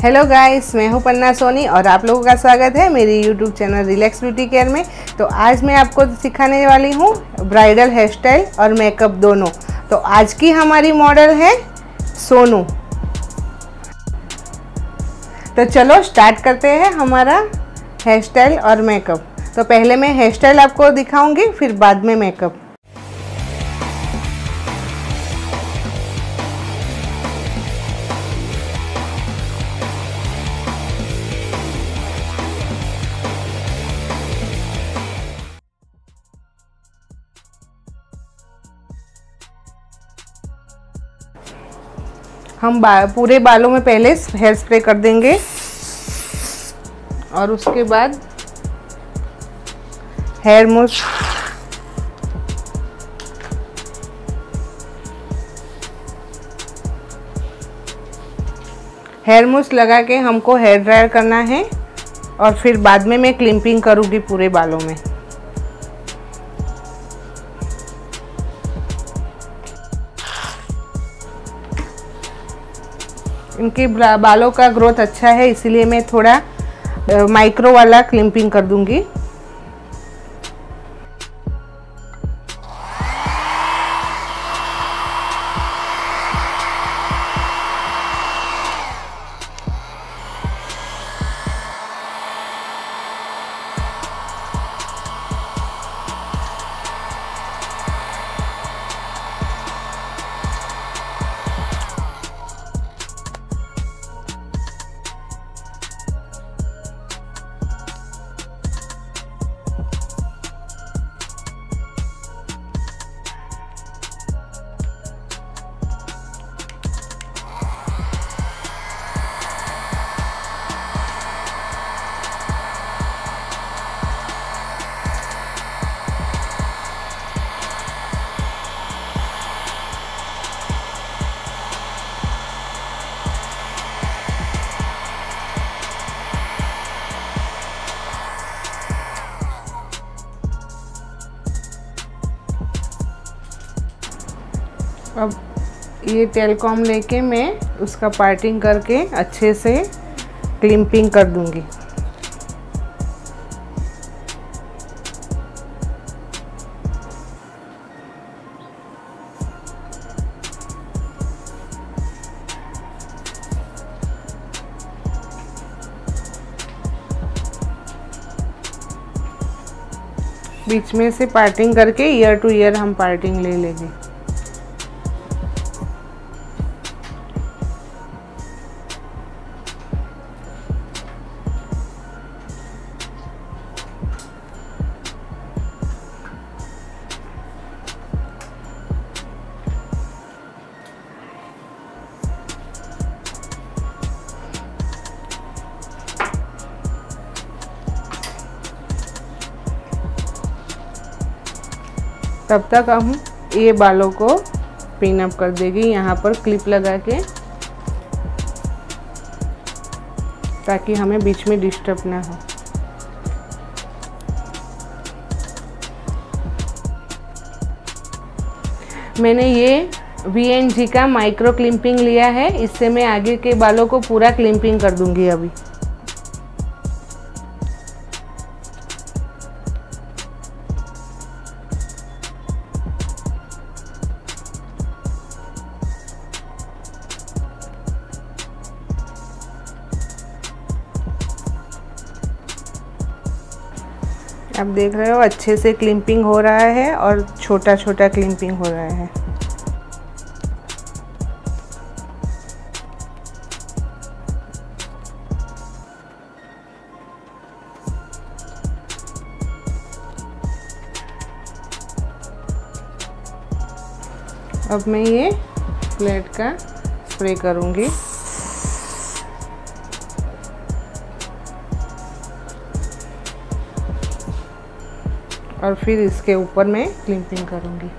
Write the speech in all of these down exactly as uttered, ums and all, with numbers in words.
Hello guys, मैं हूं पन्ना सोनी और आप लोगों का स्वागत है मेरी YouTube channel relax beauty care में। तो आज मैं आपको सिखाने वाली हूं ब्राइडल हेयर स्टाइल और मेकअप दोनों। तो आज की हमारी मॉडल है सोनू। तो चलो स्टार्ट करते हैं हमारा हेयर स्टाइल और मेकअप। तो पहले मैं हेयर स्टाइल आपको दिखाऊंगी, फिर बाद में मेकअप। हम बा, पूरे बालों में पहले हेयर स्प्रे कर देंगे और उसके बाद हेयर मूस हेयर मूस लगा के हमको हेयर ड्रायर करना है और फिर बाद में मैं क्लिपिंग करूँगी पूरे बालों में। इनके बालों का ग्रोथ अच्छा है, इसीलिए मैं थोड़ा माइक्रो वाला क्लिपिंग कर दूंगी। अब ये टेलकॉम लेके मैं उसका पार्टिंग करके अच्छे से क्लिपिंग कर दूंगी। बीच में से पार्टिंग करके ईयर टू ईयर हम पार्टिंग ले लेंगे। तब तक हम ये बालों को पिन अप कर देंगे यहाँ पर क्लिप लगा के, ताकि हमें बीच में डिस्टर्ब ना हो। मैंने ये वी एन जी का माइक्रो क्लिपिंग लिया है, इससे मैं आगे के बालों को पूरा क्लिपिंग कर दूंगी अभी। आप देख रहे हो अच्छे से क्लिपिंग हो रहा है और छोटा छोटा क्लिपिंग हो रहा है। अब मैं ये फ्लैट का स्प्रे करूँगी। और फिर इसके ऊपर मैं क्लिपिंग करूँगी।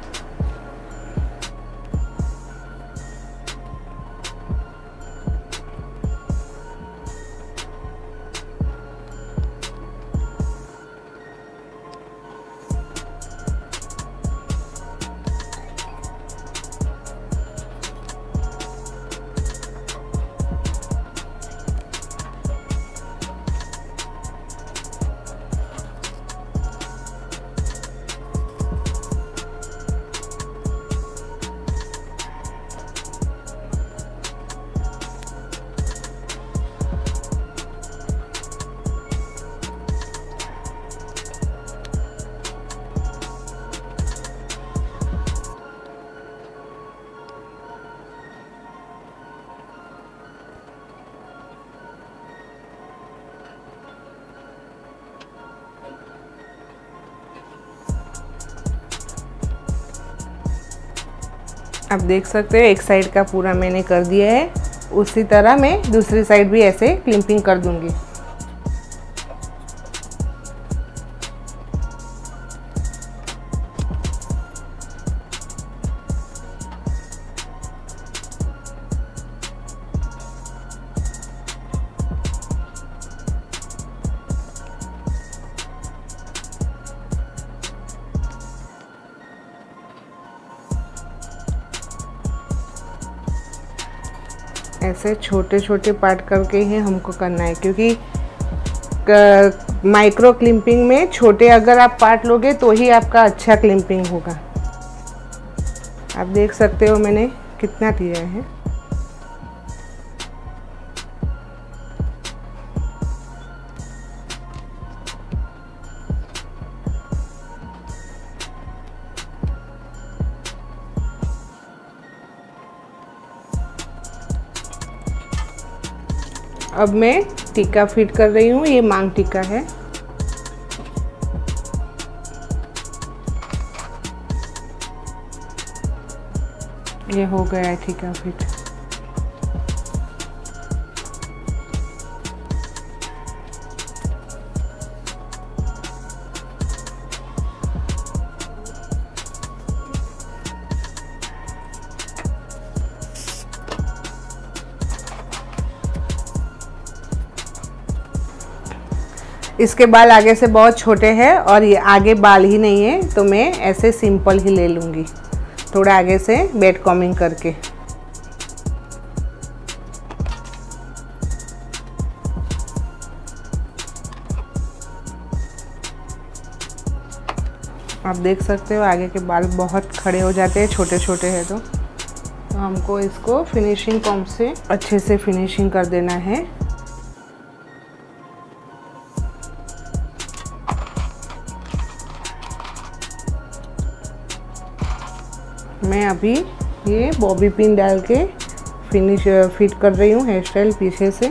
आप देख सकते हो एक साइड का पूरा मैंने कर दिया है, उसी तरह मैं दूसरी साइड भी ऐसे क्लिपिंग कर दूंगी। ऐसे छोटे छोटे पार्ट करके ही हमको करना है, क्योंकि माइक्रो क्लिपिंग में छोटे अगर आप पार्ट लोगे तो ही आपका अच्छा क्लिपिंग होगा। आप देख सकते हो मैंने कितना किया है। अब मैं टीका फिट कर रही हूँ, ये मांग टीका है। ये हो गया है टीका फिट। इसके बाल आगे से बहुत छोटे हैं और ये आगे बाल ही नहीं है, तो मैं ऐसे सिंपल ही ले लूँगी, थोड़ा आगे से बेड कॉमिंग करके। आप देख सकते हो आगे के बाल बहुत खड़े हो जाते हैं, छोटे छोटे हैं, तो, तो हमको इसको फिनिशिंग कॉम्ब से अच्छे से फिनिशिंग कर देना है। मैं अभी ये बॉबी पिन डाल के फिनिश फिट कर रही हूँ हेयर स्टाइल पीछे से।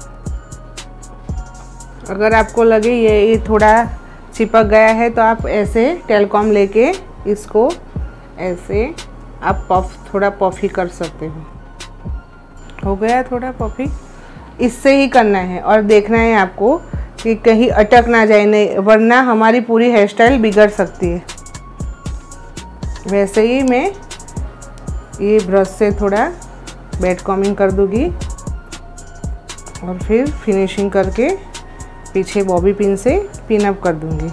अगर आपको लगे ये ये थोड़ा चिपक गया है तो आप ऐसे टेलकॉम लेके इसको ऐसे आप पफ थोड़ा पफी कर सकते हो। हो गया थोड़ा पफी, इससे ही करना है और देखना है आपको कि कहीं अटक ना जाए, नहीं वरना हमारी पूरी हेयर स्टाइल बिगड़ सकती है। वैसे ही मैं ये ब्रश से थोड़ा बेड कॉमिंग कर दूंगी और फिर फिनिशिंग करके पीछे बॉबी पिन से पिन अप कर दूंगी।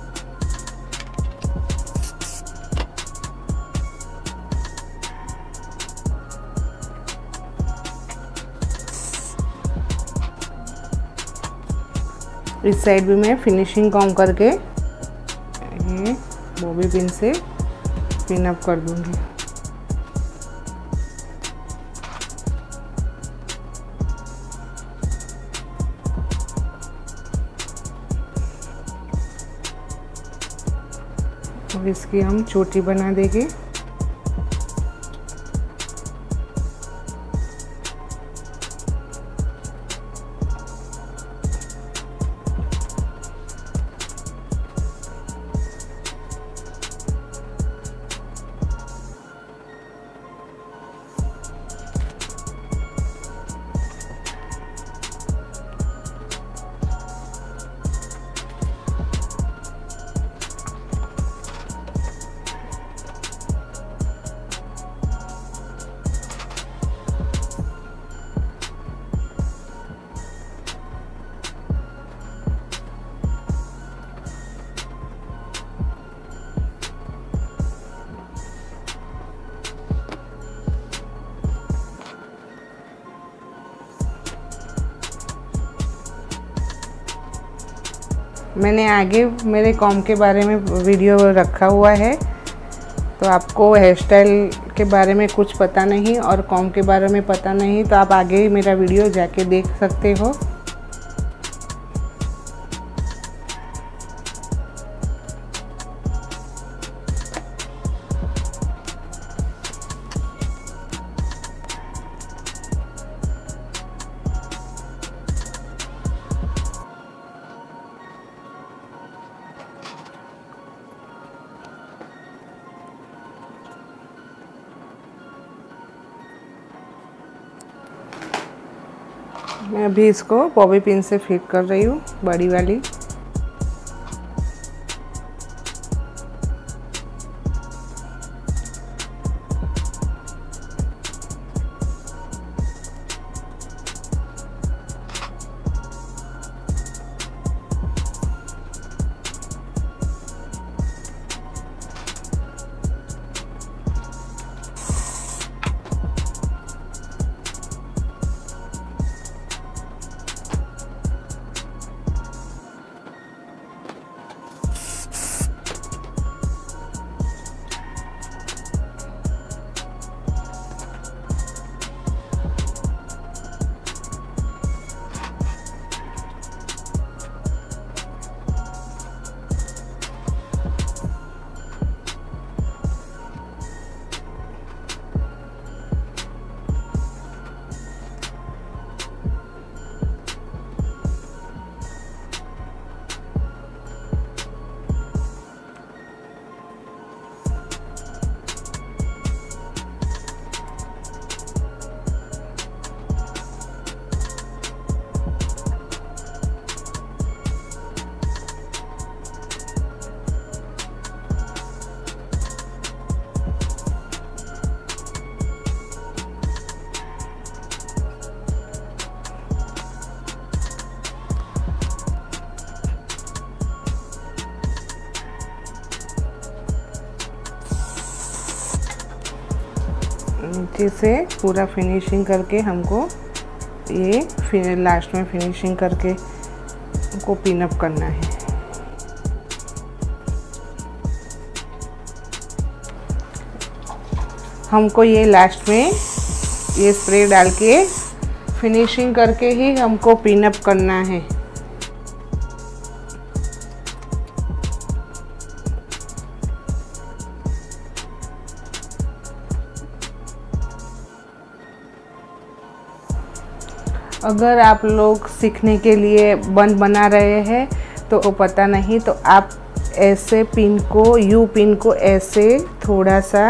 इस साइड भी मैं फिनिशिंग कॉम करके ये बॉबी पिन से पिन अप कर दूंगी। और इसकी हम चोटी बना देंगे। मैंने आगे मेरे कॉम के बारे में वीडियो रखा हुआ है, तो आपको हेयर स्टाइल के बारे में कुछ पता नहीं और कॉम के बारे में पता नहीं तो आप आगे मेरा वीडियो जाके देख सकते हो। मैं अभी इसको बॉबी पिन से फिट कर रही हूँ, बड़ी वाली। नीचे से पूरा फिनिशिंग करके हमको ये फिर लास्ट में फिनिशिंग करके हमको पिन अप करना है। हमको ये लास्ट में ये स्प्रे डाल के फिनिशिंग करके ही हमको पिन अप करना है। अगर आप लोग सीखने के लिए बन बना रहे हैं तो पता नहीं, तो आप ऐसे पिन को, यू पिन को ऐसे थोड़ा सा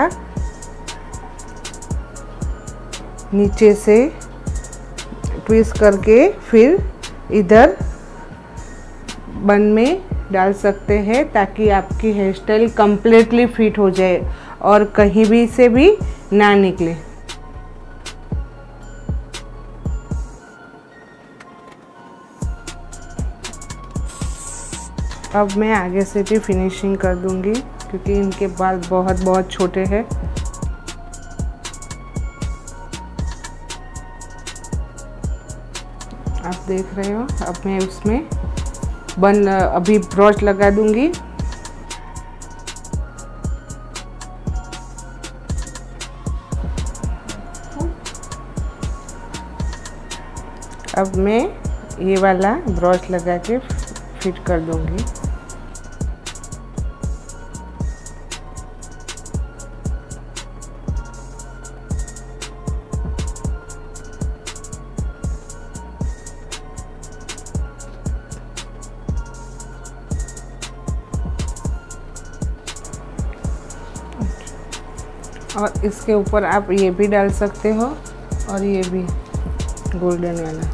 नीचे से ट्विस्ट करके फिर इधर बन में डाल सकते हैं, ताकि आपकी हेयर स्टाइल कम्प्लीटली फिट हो जाए और कहीं भी से भी ना निकले। अब मैं आगे से भी फिनिशिंग कर दूंगी, क्योंकि इनके बाल बहुत बहुत छोटे हैं। आप देख रहे हो। अब मैं उसमें बन अभी ब्रश लगा दूंगी। अब मैं ये वाला ब्रश लगा के फिट कर दूंगी। और इसके ऊपर आप ये भी डाल सकते हो, और ये भी गोल्डन वाला।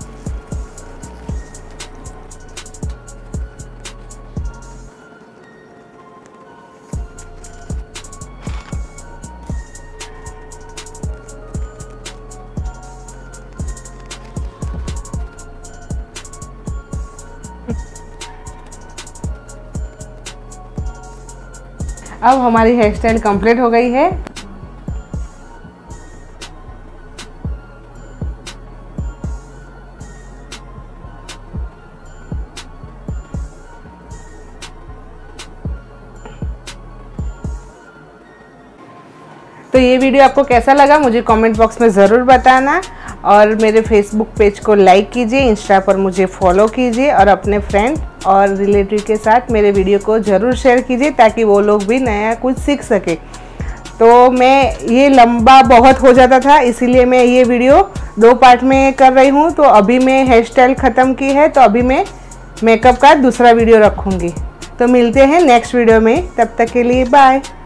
अब हमारी हेयर स्टाइल कंप्लीट हो गई है। तो ये वीडियो आपको कैसा लगा मुझे कमेंट बॉक्स में ज़रूर बताना, और मेरे फेसबुक पेज को लाइक कीजिए, इंस्टा पर मुझे फॉलो कीजिए, और अपने फ्रेंड और रिलेटिव के साथ मेरे वीडियो को ज़रूर शेयर कीजिए, ताकि वो लोग भी नया कुछ सीख सके। तो मैं ये लंबा बहुत हो जाता था, इसीलिए मैं ये वीडियो दो पार्ट में कर रही हूँ। तो अभी मैं हेयर स्टाइल ख़त्म की है, तो अभी मैं मेकअप का दूसरा वीडियो रखूँगी। तो मिलते हैं नेक्स्ट वीडियो में, तब तक के लिए बाय।